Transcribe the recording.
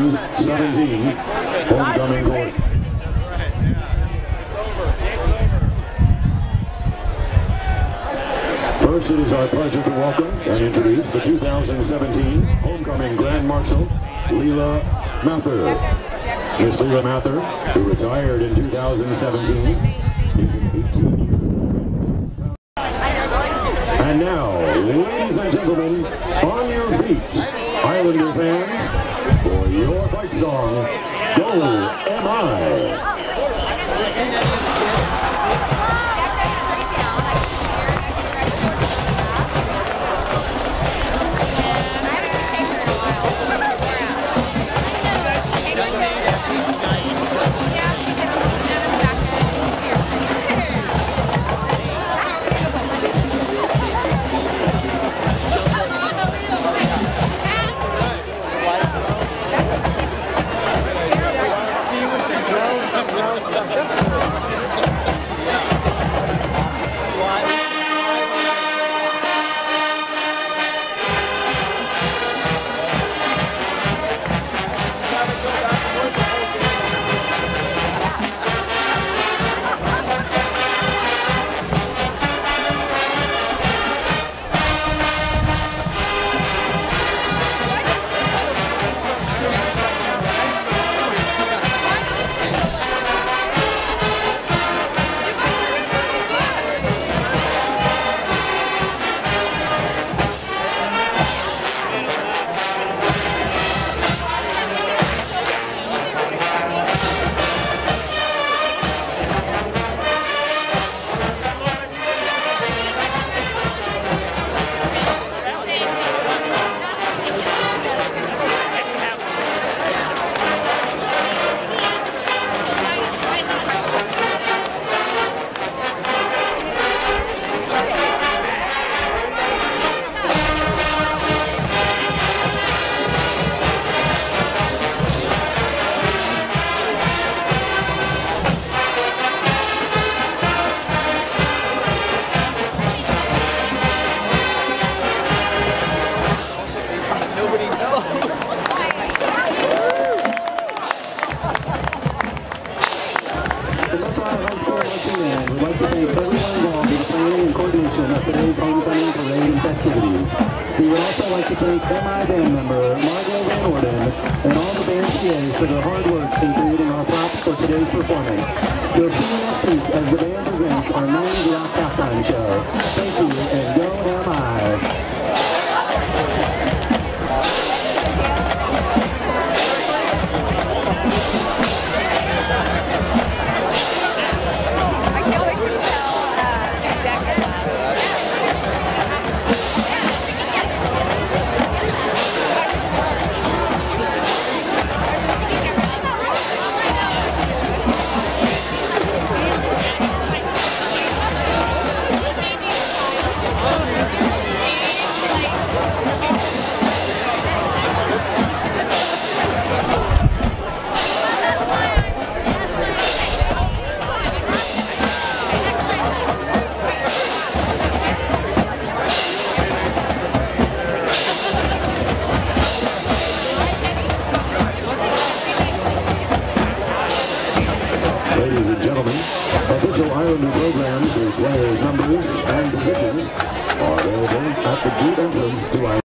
2017 homecoming court. First, it is our pleasure to welcome and introduce the 2017 homecoming Grand Marshal, Leela Mather. Miss Leela Mather, who retired in 2017, is an 18-year. And now, ladies and gentlemen, on your feet, Islander fans, for your fight song, Go MI! We'd like to thank everyone involved in the planning and coordination of today's homecoming parade and festivities. We would also like to thank MI band member Margot Van Orden and all the band PAs for their hard work in creating our props for today's performance. We'll see you next week as the band presents our 90s Rock halftime show. Thank you, and go MI! Ladies and gentlemen, official Islander programs with players